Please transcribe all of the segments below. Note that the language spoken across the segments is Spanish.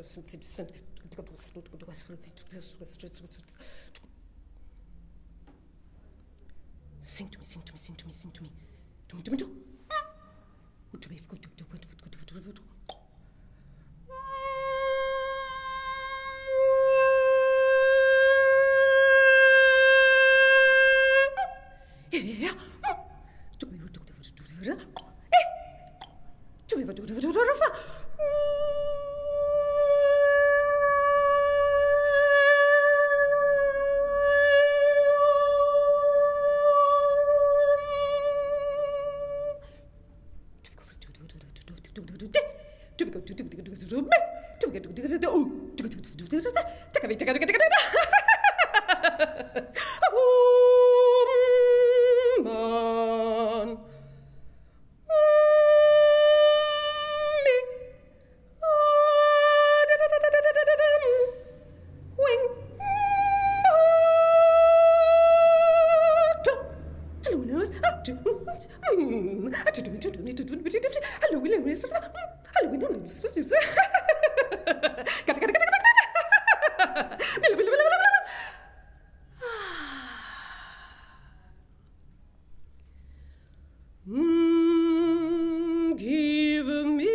Sing to me. Give me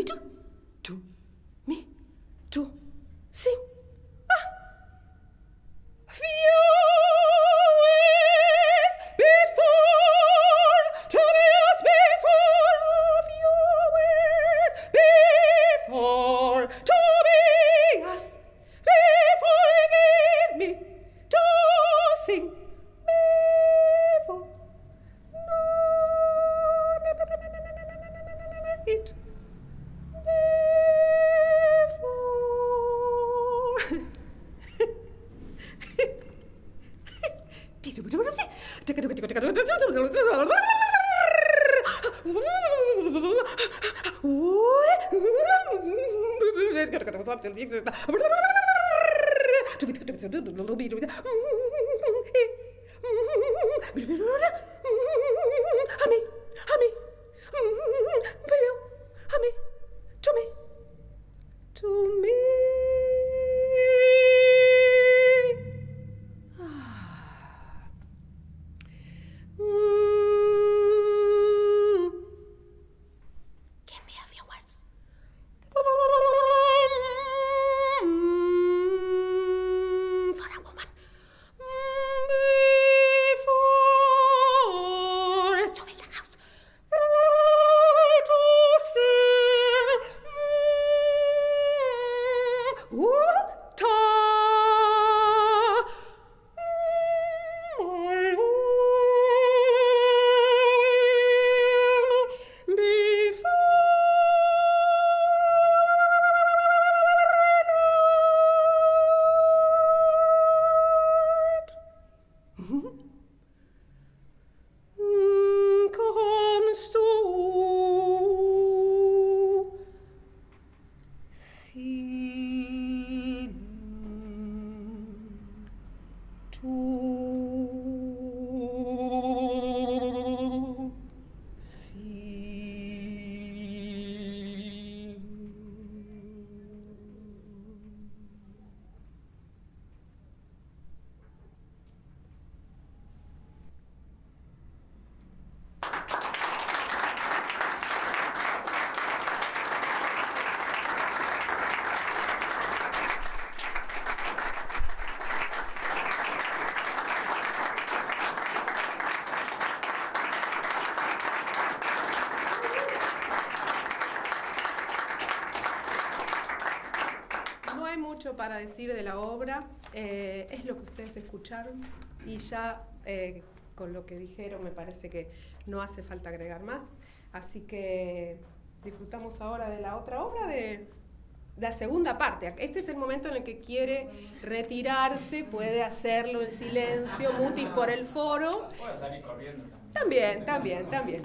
me, to me, to sing. Viewers before, Tobias before, viewers before, Tobias before, give me to sing before. It to me. Give me a few words. For a woman. Before to build a house. To sing. Kommst du sehen to No hay mucho para decir de la obra, es lo que ustedes escucharon y ya con lo que dijeron me parece que no hace falta agregar más, así que disfrutamos ahora de la otra obra, de la segunda parte. Este es el momento en el que quiere retirarse, puede hacerlo en silencio, mutis por el foro. Puede salir corriendo También.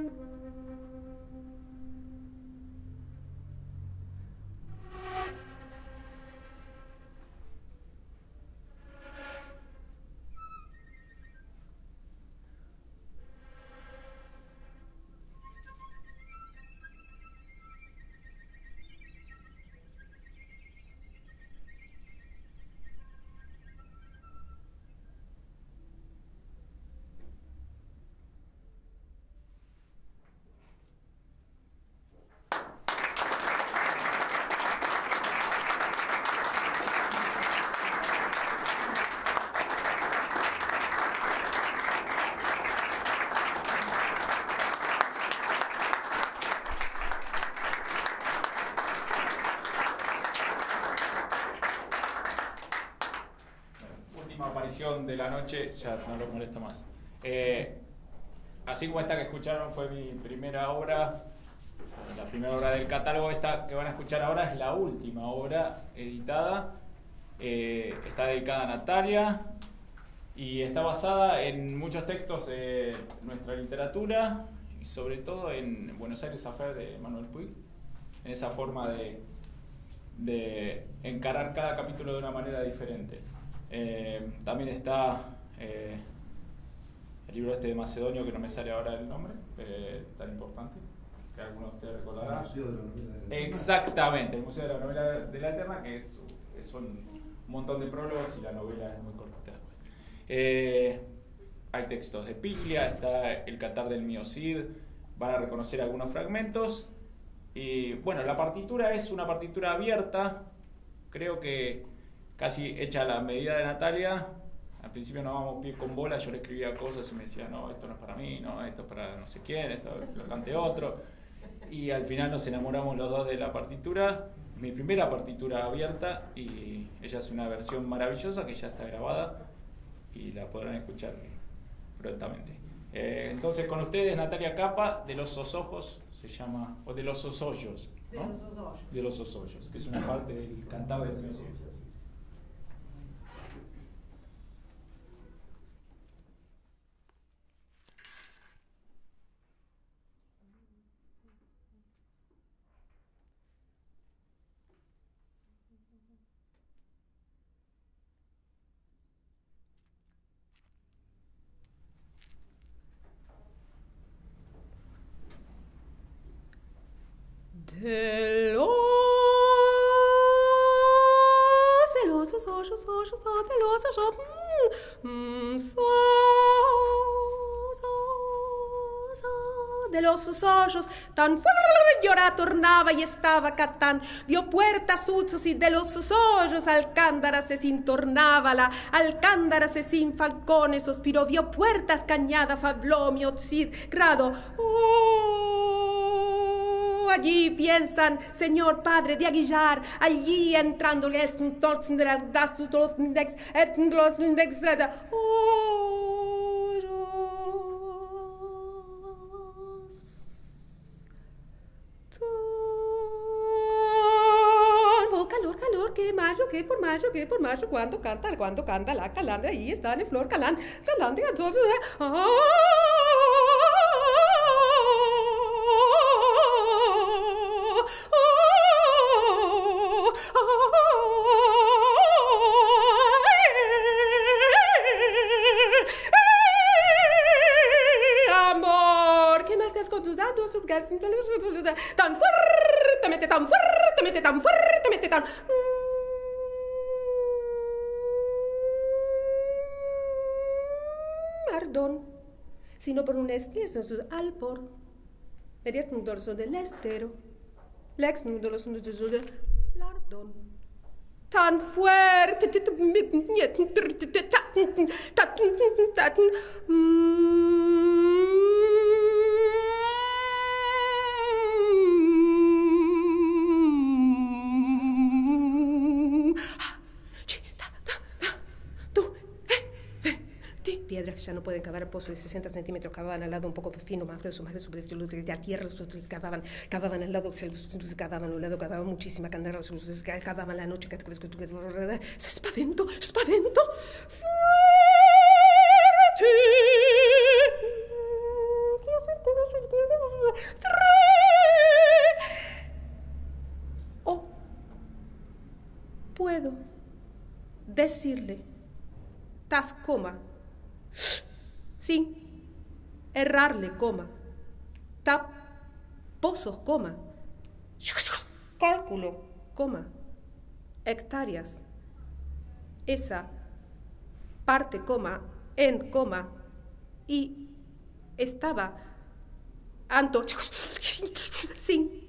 Aparición de la noche, ya no lo molesto más. Así como esta que escucharon fue mi primera obra, la primera obra del catálogo, esta que van a escuchar ahora es la última obra editada. Está dedicada a Natalia y está basada en muchos textos de nuestra literatura y sobre todo en Buenos Aires Affair de Manuel Puig, en esa forma de encarar cada capítulo de una manera diferente. También está el libro este de Macedonio, que no me sale ahora el nombre, tan importante, que algunos de ustedes recordarán. El Museo de la Novela de la Eterna. Exactamente, el Museo de la Novela de la Eterna, que son un montón de prólogos y la novela es muy cortita después. Hay textos de Piglia, está el Catar del Mío Cid, van a reconocer algunos fragmentos. Y bueno, la partitura es una partitura abierta, creo que casi hecha a la medida de Natalia. Al principio no vamos pie con bola, yo le escribía cosas y me decía, no, esto no es para mí, no, esto es para no sé quién, esto lo cante otro. Y al final nos enamoramos los dos de la partitura, mi primera partitura abierta, y ella hace una versión maravillosa que ya está grabada y la podrán escuchar prontamente. Entonces con ustedes Natalia Capa, de los Sosojos se llama, o de los Sosollos, ¿no? De los Sosollos. De los Sosollos, que es una parte del cantar del Mesías. De los ojos tan llora tornaba y estaba Catán, dio puertas usos y de los ojos Alcándara se sin tornábala, Alcándara se sin falcones sospiró, vio puertas cañada Fablomio Cid grado. Allí piensan, señor padre de Aguillar, allí entrándole el suntorx de la dasutos index, los index, calor, que por mayo, cuando canta la calandra, ahí está en flor calandra, entonces, amor, ¿qué más con tus dados? Tan fuertemente, tan Pardon, sino por un estieso sus alpor. Eres un dorso del estero. Lex no de los de lardón. Tan fuerte. Piedras que ya no pueden cavar pozo de 60 centímetros, cavaban al lado un poco fino, más grueso, de la tierra, los otros cavaban al lado, cavaban a un lado, cavaban muchísima candela, cavaban la noche, spavento, fuerte. O puedo decirle, tas, coma, sin errarle, coma, tap, pozos, coma, cálculo, coma, hectáreas, esa parte, coma, en, coma, y estaba, anto, sin,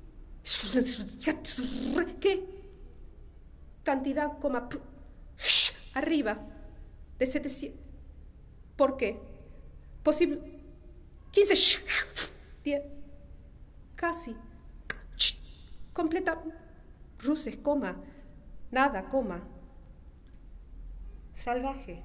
¿qué? Cantidad, coma, arriba, de 700, ¿por qué? Posible, 15, 10, casi, completa, ruses, coma, nada, coma, salvaje.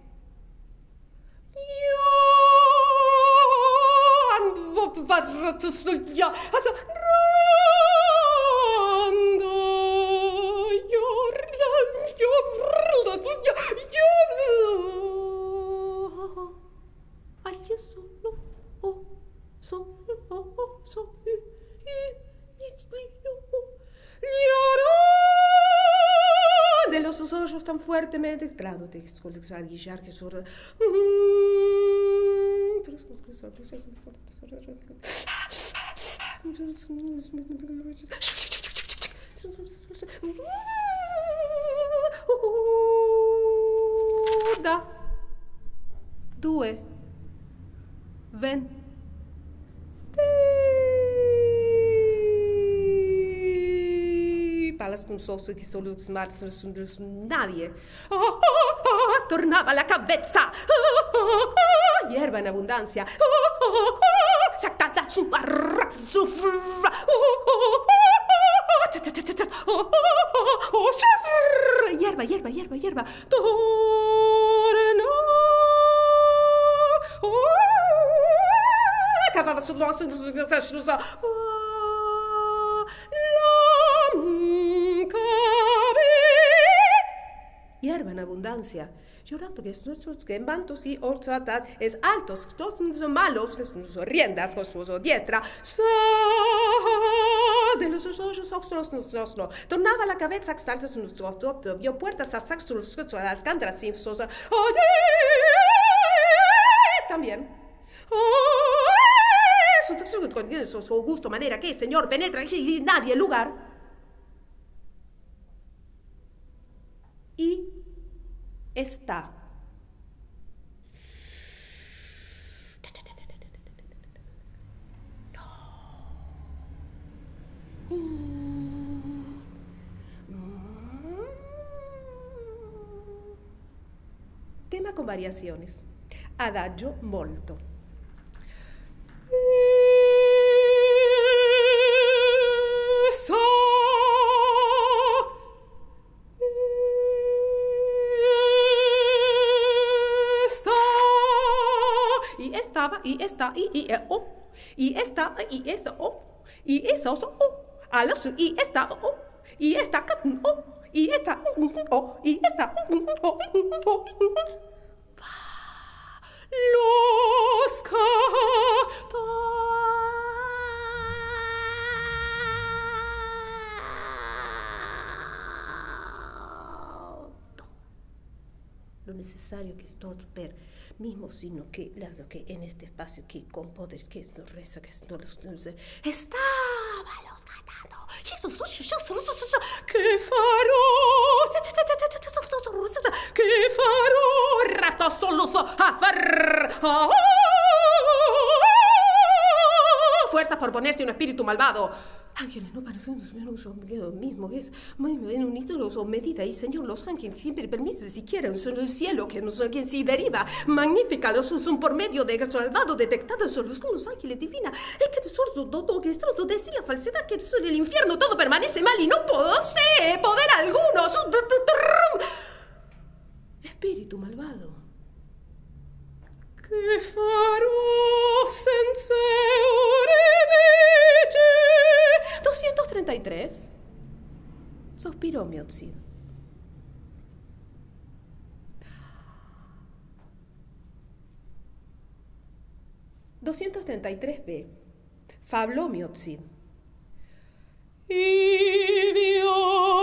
De los ojos tan fuertemente, claro, de escuchar que sur. Da, due, ven, palas con soso que solo nadie. Tornaba la cabeza, hierba en abundancia. Hierba, hierba, hierba, hierba. Cavava sul nostro hierba en abundancia, llorando que en mantos y orzatas es altos, todos son malos, que son riendas, con su diestra, de los ojos, tornaba la cabeza exalta su rostro, vio puertas a las cántaras sin sosa, también. Su gusto, manera que, Señor, penetra y nadie lugar. Y está. Tema con variaciones. Adagio molto. Y está, o, y está, o, y esa, o, a los, y está, o, y está, o, y está, o, y está, o, los lo necesario que es todo ver mismo sino que las que en este espacio que con poderes que no reza que no los estaba los cantando que farò rato solo a far fuerza por ponerse un espíritu malvado. Ángeles, no parecen lo mismo, que es muy en un ídolo o medida, y Señor, los ángeles siempre permite siquiera un solo cielo que no son quien se deriva, magnífica, los son por medio de salvado, detectados son los ángeles divina, es que sordo, todo, que es todo, decir la falsedad, que en el infierno todo permanece mal y no posee poder alguno. Espíritu malvado. Che farò senza Euridice? 233. Sospiró Miocid. $233B. Fabló Miocid. Ivio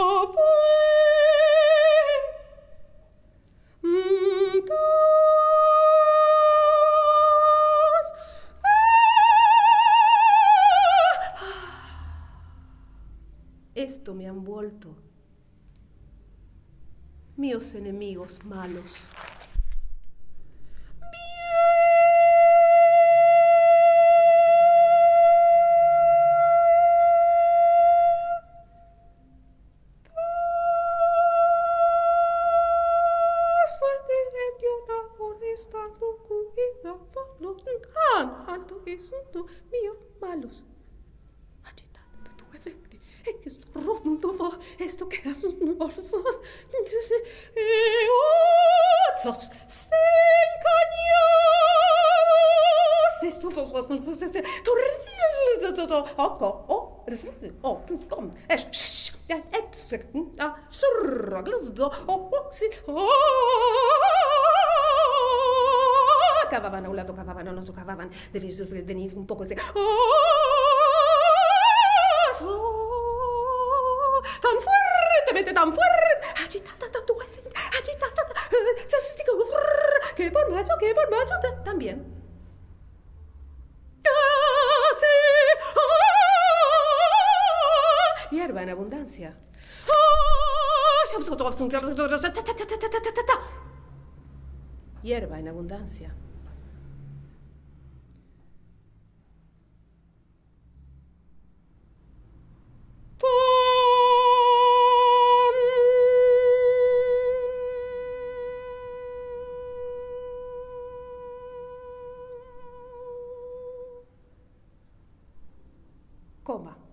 esto me han vuelto míos enemigos malos. Mío malos. Esto que haces cavaban a un lado, cavaban a otro, cavaban. Debéis venir un poco así. Tan fuertemente, tan fuerte. Agitada, tan fuerte. Agitada. Que por macho, también. Hierba en abundancia. Hierba en abundancia. Coma.